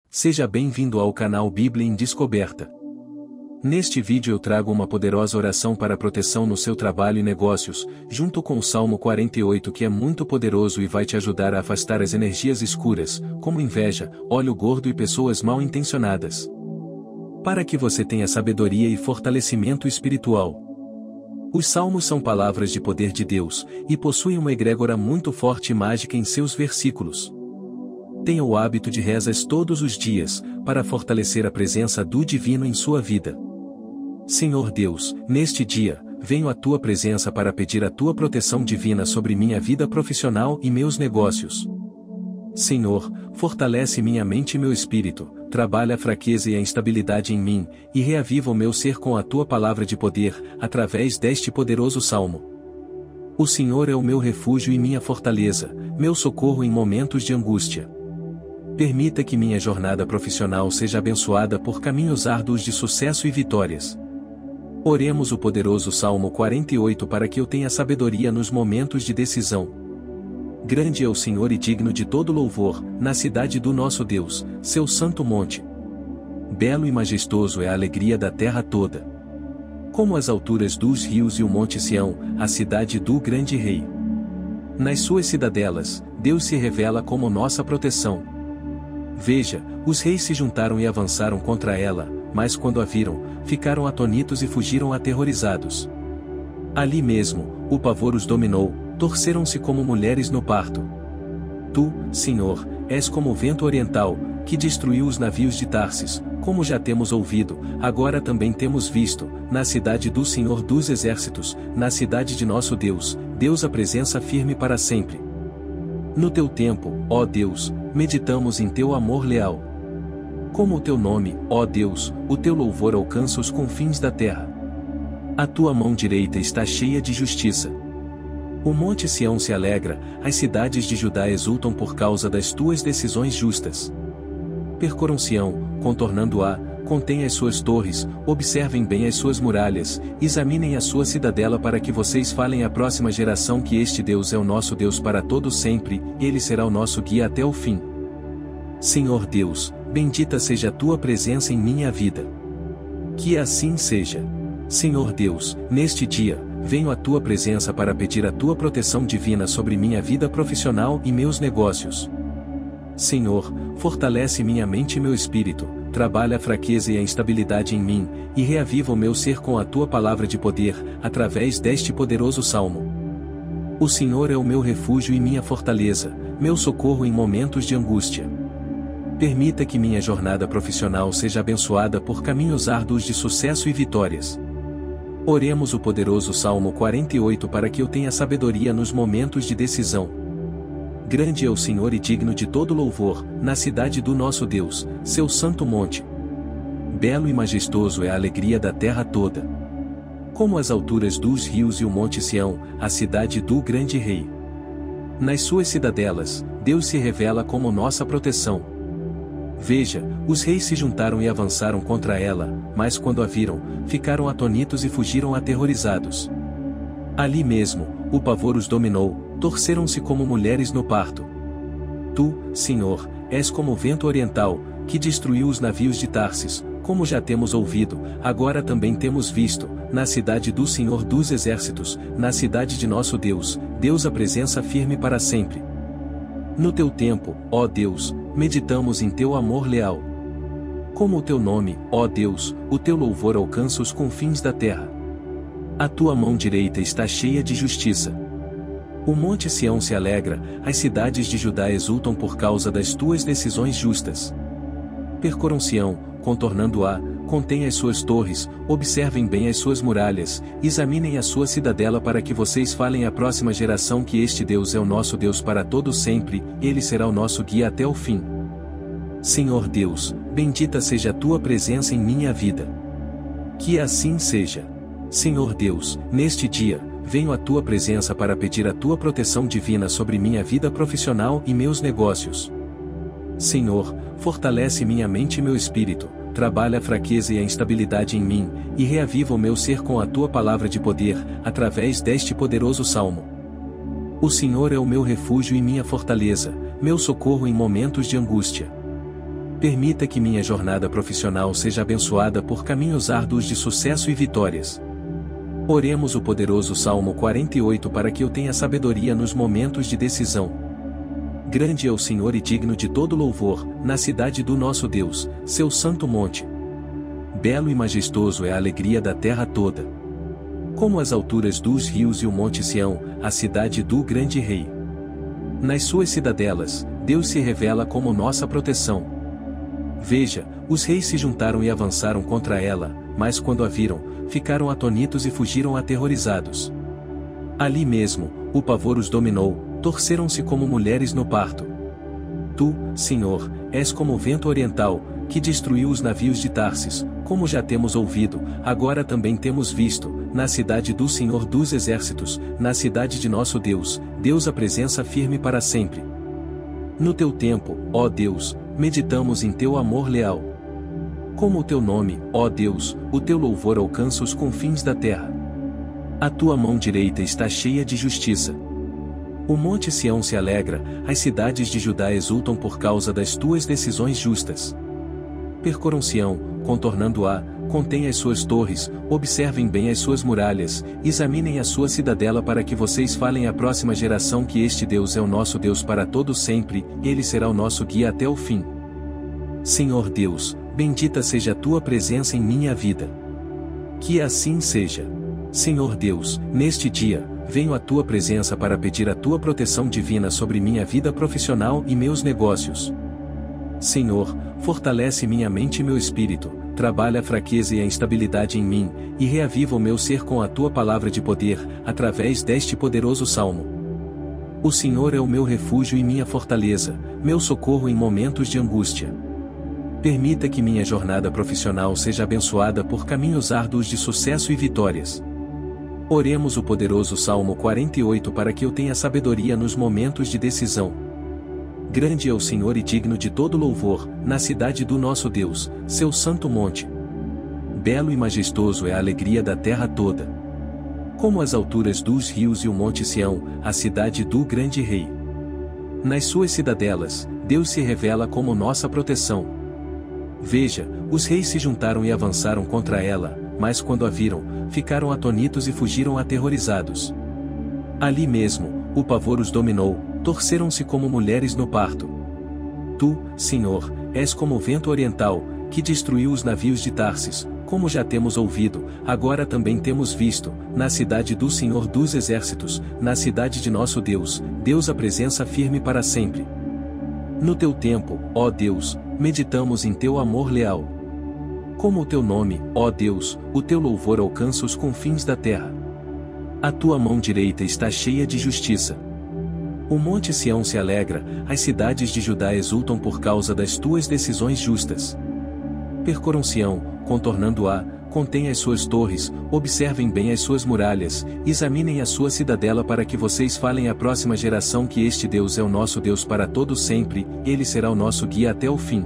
Seja bem-vindo ao canal Bíblia em Descoberta. Neste vídeo eu trago uma poderosa oração para proteção no seu trabalho e negócios, junto com o Salmo 48 que é muito poderoso e vai te ajudar a afastar as energias escuras, como inveja, olho gordo e pessoas mal intencionadas. Para que você tenha sabedoria e fortalecimento espiritual. Os salmos são palavras de poder de Deus, e possuem uma egrégora muito forte e mágica em seus versículos. Tenha o hábito de rezas todos os dias, para fortalecer a presença do Divino em sua vida. Senhor Deus, neste dia, venho à tua presença para pedir a tua proteção divina sobre minha vida profissional e meus negócios. Senhor, fortalece minha mente e meu espírito, trabalha a fraqueza e a instabilidade em mim, e reaviva o meu ser com a tua palavra de poder, através deste poderoso salmo. O Senhor é o meu refúgio e minha fortaleza, meu socorro em momentos de angústia. Permita que minha jornada profissional seja abençoada por caminhos árduos de sucesso e vitórias. Oremos o poderoso Salmo 48 para que eu tenha sabedoria nos momentos de decisão. Grande é o Senhor e digno de todo louvor, na cidade do nosso Deus, seu santo monte. Belo e majestoso é a alegria da terra toda. Como as alturas dos rios e o monte Sião, a cidade do grande rei. Nas suas cidadelas, Deus se revela como nossa proteção. Veja, os reis se juntaram e avançaram contra ela, mas quando a viram, ficaram atonitos e fugiram aterrorizados. Ali mesmo, o pavor os dominou, torceram-se como mulheres no parto. Tu, Senhor, és como o vento oriental, que destruiu os navios de Tarsis, como já temos ouvido, agora também temos visto, na cidade do Senhor dos Exércitos, na cidade de nosso Deus, Deus a presença firme para sempre. No teu tempo, ó Deus, meditamos em teu amor leal. Como o teu nome, ó Deus, o teu louvor alcança os confins da terra. A tua mão direita está cheia de justiça. O monte Sião se alegra, as cidades de Judá exultam por causa das tuas decisões justas. Percorram Sião, contornando-a, contém as suas torres, observem bem as suas muralhas, examinem a sua cidadela para que vocês falem à próxima geração que este Deus é o nosso Deus para todo sempre, ele será o nosso guia até o fim. Senhor Deus, bendita seja a tua presença em minha vida. Que assim seja. Senhor Deus, neste dia, venho à tua presença para pedir a tua proteção divina sobre minha vida profissional e meus negócios. Senhor, fortalece minha mente e meu espírito, trabalha a fraqueza e a instabilidade em mim, e reaviva o meu ser com a tua palavra de poder, através deste poderoso salmo. O Senhor é o meu refúgio e minha fortaleza, meu socorro em momentos de angústia. Permita que minha jornada profissional seja abençoada por caminhos árduos de sucesso e vitórias. Oremos o poderoso Salmo 48 para que eu tenha sabedoria nos momentos de decisão. Grande é o Senhor e digno de todo louvor, na cidade do nosso Deus, seu santo monte. Belo e majestoso é a alegria da terra toda. Como as alturas dos rios e o monte Sião, a cidade do grande rei. Nas suas cidadelas, Deus se revela como nossa proteção. Veja, os reis se juntaram e avançaram contra ela, mas quando a viram, ficaram atonitos e fugiram aterrorizados. Ali mesmo, o pavor os dominou, torceram-se como mulheres no parto. Tu, Senhor, és como o vento oriental, que destruiu os navios de Tarsis, como já temos ouvido, agora também temos visto, na cidade do Senhor dos Exércitos, na cidade de nosso Deus, Deus a presença firme para sempre. No teu tempo, ó Deus, meditamos em teu amor leal. Como o teu nome, ó Deus, o teu louvor alcança os confins da terra. A tua mão direita está cheia de justiça. O monte Sião se alegra, as cidades de Judá exultam por causa das tuas decisões justas. Percorram Sião, contornando-a, contém as suas torres, observem bem as suas muralhas, examinem a sua cidadela para que vocês falem à próxima geração que este Deus é o nosso Deus para todo sempre, ele será o nosso guia até o fim. Senhor Deus, bendita seja a tua presença em minha vida. Que assim seja. Senhor Deus, neste dia, venho à tua presença para pedir a tua proteção divina sobre minha vida profissional e meus negócios. Senhor, fortalece minha mente e meu espírito, trabalha a fraqueza e a instabilidade em mim, e reaviva o meu ser com a tua palavra de poder, através deste poderoso salmo. O Senhor é o meu refúgio e minha fortaleza, meu socorro em momentos de angústia. Permita que minha jornada profissional seja abençoada por caminhos árduos de sucesso e vitórias. Oremos o poderoso Salmo 48 para que eu tenha sabedoria nos momentos de decisão. Grande é o Senhor e digno de todo louvor, na cidade do nosso Deus, seu santo monte. Belo e majestoso é a alegria da terra toda. Como as alturas dos rios e o monte Sião, a cidade do grande rei. Nas suas cidadelas, Deus se revela como nossa proteção. Veja, os reis se juntaram e avançaram contra ela, mas quando a viram, ficaram atonitos e fugiram aterrorizados. Ali mesmo, o pavor os dominou, torceram-se como mulheres no parto. Tu, Senhor, és como o vento oriental, que destruiu os navios de Tarsis, como já temos ouvido, agora também temos visto, na cidade do Senhor dos Exércitos, na cidade de nosso Deus, Deus a presença firme para sempre. No teu tempo, ó Deus, meditamos em teu amor leal. Como o teu nome, ó Deus, o teu louvor alcança os confins da terra. A tua mão direita está cheia de justiça. O monte Sião se alegra, as cidades de Judá exultam por causa das tuas decisões justas. Percorram Sião, contornando-a, contém as suas torres, observem bem as suas muralhas, examinem a sua cidadela para que vocês falem à próxima geração que este Deus é o nosso Deus para todo sempre, ele será o nosso guia até o fim. Senhor Deus, bendita seja a tua presença em minha vida. Que assim seja. Senhor Deus, neste dia, venho à tua presença para pedir a tua proteção divina sobre minha vida profissional e meus negócios. Senhor, fortalece minha mente e meu espírito, trabalha a fraqueza e a instabilidade em mim, e reaviva o meu ser com a tua palavra de poder, através deste poderoso salmo. O Senhor é o meu refúgio e minha fortaleza, meu socorro em momentos de angústia. Permita que minha jornada profissional seja abençoada por caminhos árduos de sucesso e vitórias. Oremos o poderoso Salmo 48 para que eu tenha sabedoria nos momentos de decisão. Grande é o Senhor e digno de todo louvor, na cidade do nosso Deus, seu santo monte. Belo e majestoso é a alegria da terra toda. Como as alturas dos rios e o monte Sião, a cidade do grande rei. Nas suas cidadelas, Deus se revela como nossa proteção. Veja, os reis se juntaram e avançaram contra ela, mas quando a viram, ficaram atonitos e fugiram aterrorizados. Ali mesmo, o pavor os dominou, torceram-se como mulheres no parto. Tu, Senhor, és como o vento oriental, que destruiu os navios de Tarsis, como já temos ouvido, agora também temos visto, na cidade do Senhor dos Exércitos, na cidade de nosso Deus, Deus a presença firme para sempre. No teu tempo, ó Deus, meditamos em teu amor leal. Como o teu nome, ó Deus, o teu louvor alcança os confins da terra. A tua mão direita está cheia de justiça. O monte Sião se alegra, as cidades de Judá exultam por causa das tuas decisões justas. Percorram Sião, contornando-a, contém as suas torres, observem bem as suas muralhas, examinem a sua cidadela para que vocês falem à próxima geração que este Deus é o nosso Deus para todo sempre, ele será o nosso guia até o fim.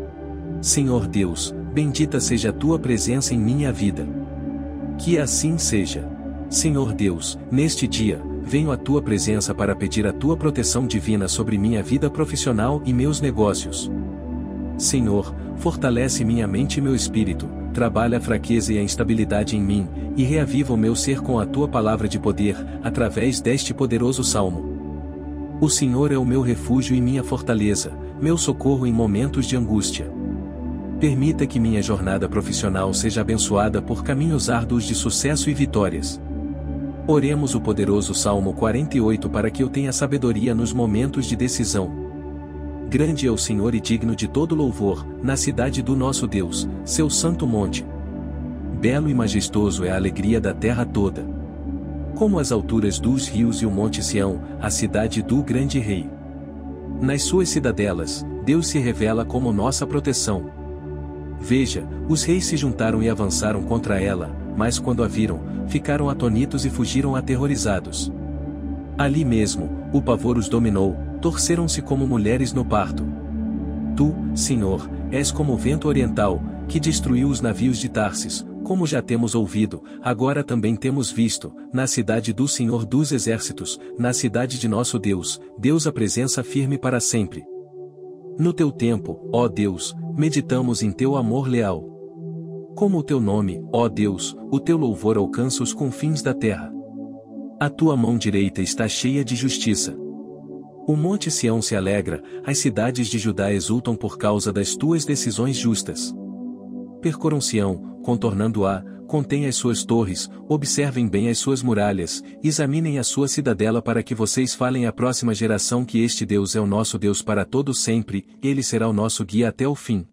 Senhor Deus, bendita seja a tua presença em minha vida. Que assim seja. Senhor Deus, neste dia, venho à tua presença para pedir a tua proteção divina sobre minha vida profissional e meus negócios. Senhor, fortalece minha mente e meu espírito, trabalha a fraqueza e a instabilidade em mim, e reaviva o meu ser com a tua palavra de poder, através deste poderoso salmo. O Senhor é o meu refúgio e minha fortaleza, meu socorro em momentos de angústia. Permita que minha jornada profissional seja abençoada por caminhos árduos de sucesso e vitórias. Oremos o poderoso Salmo 48 para que eu tenha sabedoria nos momentos de decisão. Grande é o Senhor e digno de todo louvor, na cidade do nosso Deus, seu santo monte. Belo e majestoso é a alegria da terra toda. Como as alturas dos rios e o monte Sião, a cidade do grande rei. Nas suas cidadelas, Deus se revela como nossa proteção. Veja, os reis se juntaram e avançaram contra ela, mas quando a viram, ficaram atonitos e fugiram aterrorizados. Ali mesmo, o pavor os dominou, torceram-se como mulheres no parto. Tu, Senhor, és como o vento oriental, que destruiu os navios de Tarsis, como já temos ouvido, agora também temos visto, na cidade do Senhor dos Exércitos, na cidade de nosso Deus, Deus a presença firme para sempre. No teu tempo, ó Deus, Meditamos em teu amor leal. Como o teu nome, ó Deus, o teu louvor alcança os confins da terra. A tua mão direita está cheia de justiça. O monte Sião se alegra, as cidades de Judá exultam por causa das tuas decisões justas. Percorram Sião, contornando-a, contêm as suas torres, observem bem as suas muralhas, examinem a sua cidadela para que vocês falem à próxima geração que este Deus é o nosso Deus para todo sempre, ele será o nosso guia até o fim.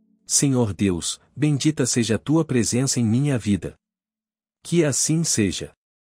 Senhor Deus, bendita seja a tua presença em minha vida. Que assim seja.